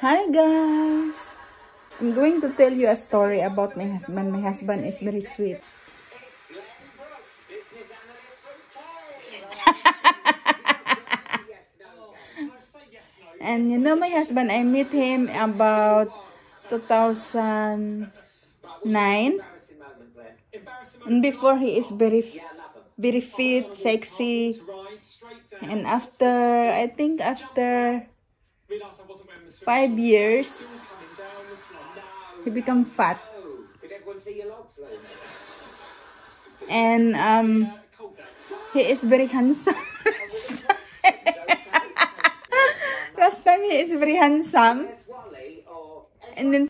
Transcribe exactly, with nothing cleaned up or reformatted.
Hi guys! I'm going to tell you a story about my husband. My husband is very sweet. And you know my husband, I met him about two thousand nine. And before he is very, very fit, sexy. And after, I think after five years, he become fat. And um, he is very handsome. Last time he is very handsome. And then